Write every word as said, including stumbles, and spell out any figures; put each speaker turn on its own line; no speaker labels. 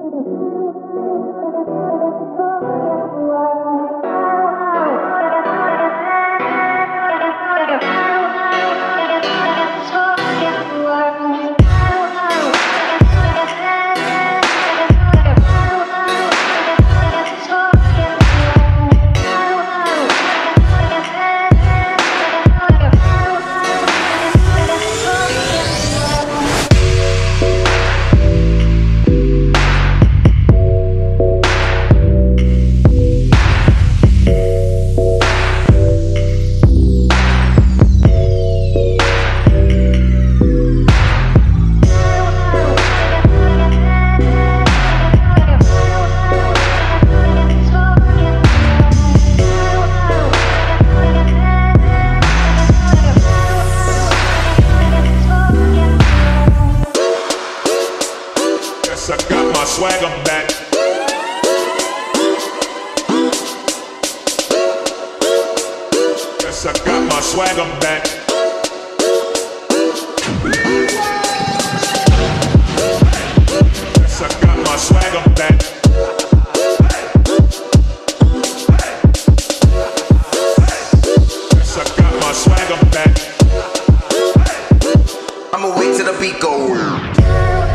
I got my swagger back. Yes, I got my swagger back. Yes, I got my swagger back. Yes, I got my swagger back.
I'ma wait till the beat go.